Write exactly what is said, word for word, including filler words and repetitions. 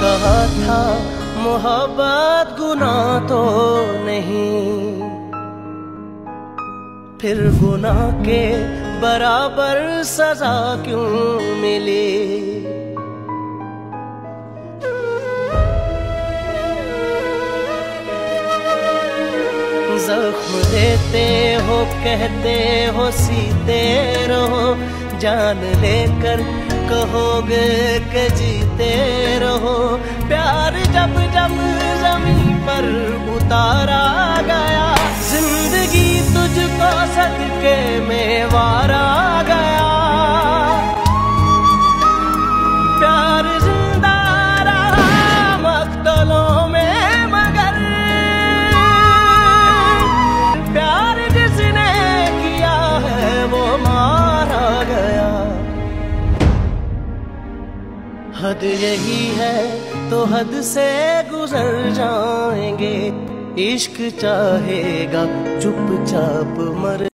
कहा था मोहब्बत गुनाह तो नहीं, फिर गुनाह के बराबर सजा क्यों मिली। जख्म देते हो कहते हो सीते रहो, जान लेकर कहोगे कि जीते रहो। प्यार जब जब जमीन पर उतारा गया, जिंदगी तुझको सदके में वारा गया। प्यार जिंदा रहा मक्तलों में, मगर प्यार जिसने किया है वो मारा गया। हद यही है तो हद से गुजर जाएंगे, इश्क चाहेगा चुपचाप मर